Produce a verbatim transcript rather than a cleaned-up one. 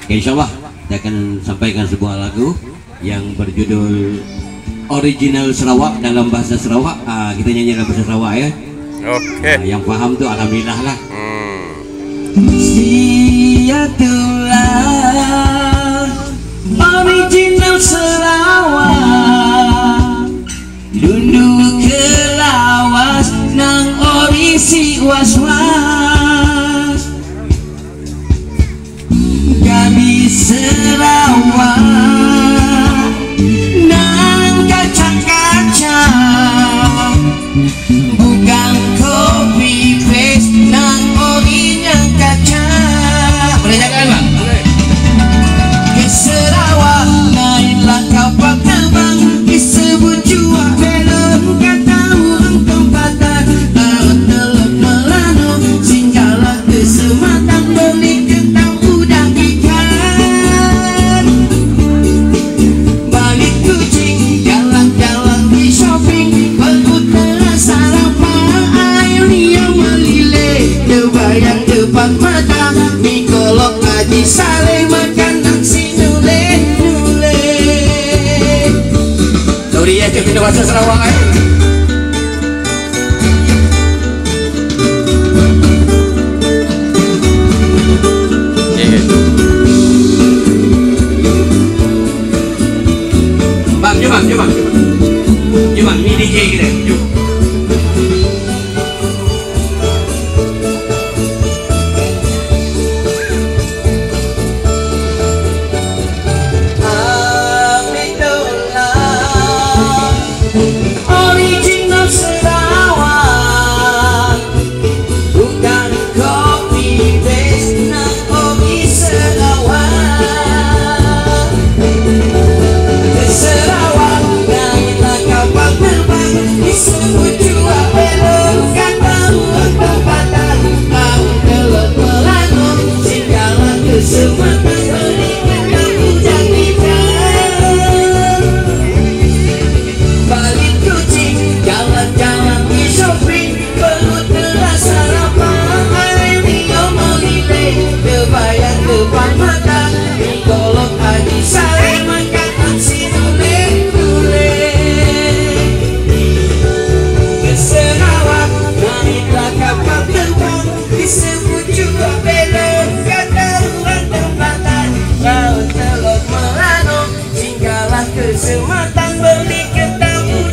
Oke, insya Allah saya akan sampaikan sebuah lagu yang berjudul Original Sarawak dalam bahasa Sarawak. Ah, kita nyanyi dalam bahasa Sarawak ya. Oke. Ah, yang paham tuh alhamdulillah lah. Hmm. Siatulah original Sarawak, dundu kelawas nang orisi was-was. Kami Sarawak nang kaca-kaca, bukan copy paste nang orinya kaca. Boleh jangan bang? Ke Sarawak naiklah kapal terbang, disebut jua belum kata urang tempatan. Laut teluk Melano singgahlah ke Sematang, beli kentang udang ikan. Balik kucing jalan-jalan di shopping, berutara sarapan air yang melilih terbayang depan mata. Mikolog Haji Saleh makan nasi nule-nule. Sorry ya, cek bahasa Sarawak ya.